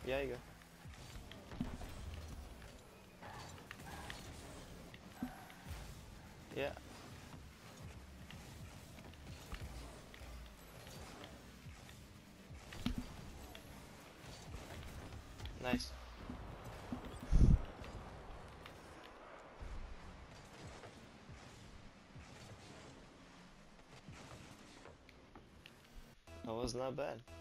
Yeah, you go. Yeah. Nice. That was not bad.